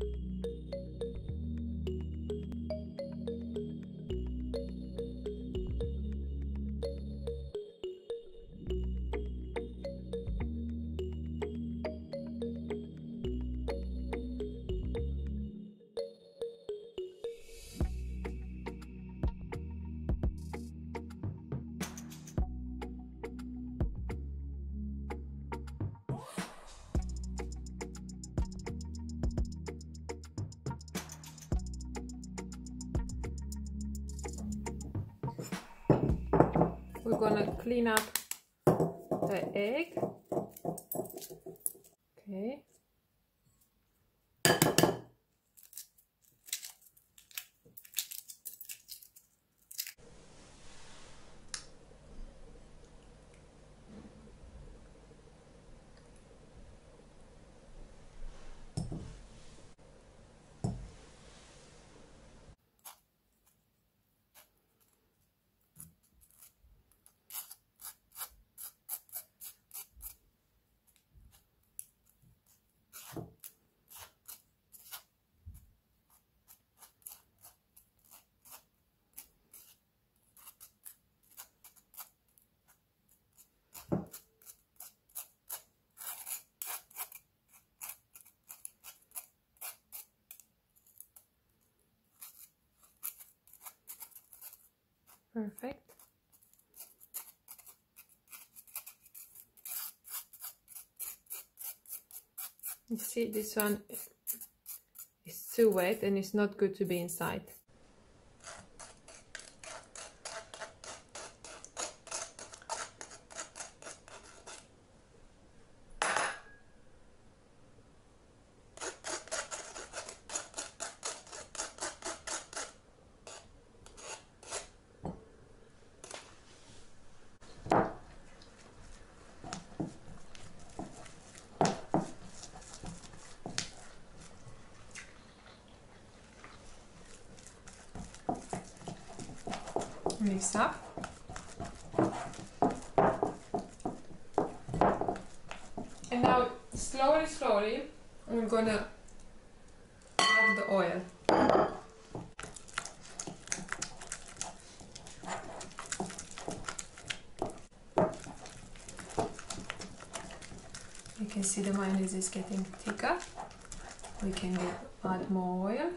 We're gonna clean up the egg. Okay. Perfect. You see, this one is too wet and it's not good to be inside. Mix up. And now slowly we're gonna add the oil. You can see the mayonnaise is getting thicker. We can add more oil.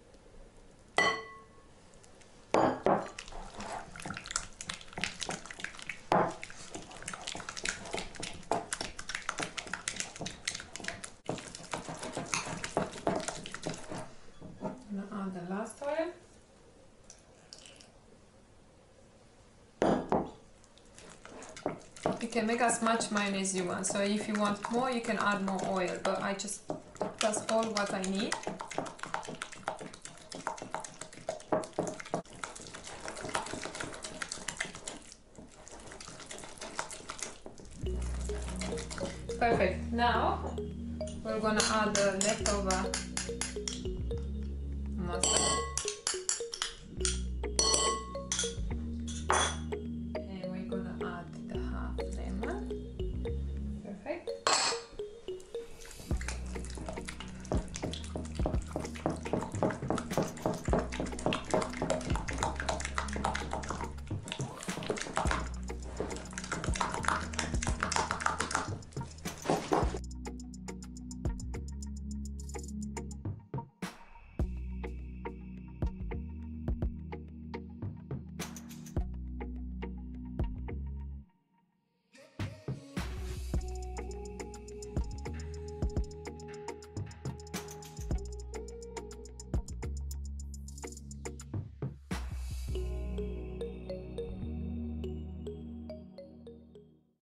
Add the last oil. You can make as much mayonnaise you want, so if you want more you can add more oil, but that's all what I need. Perfect. Now we're gonna add the leftover mustard.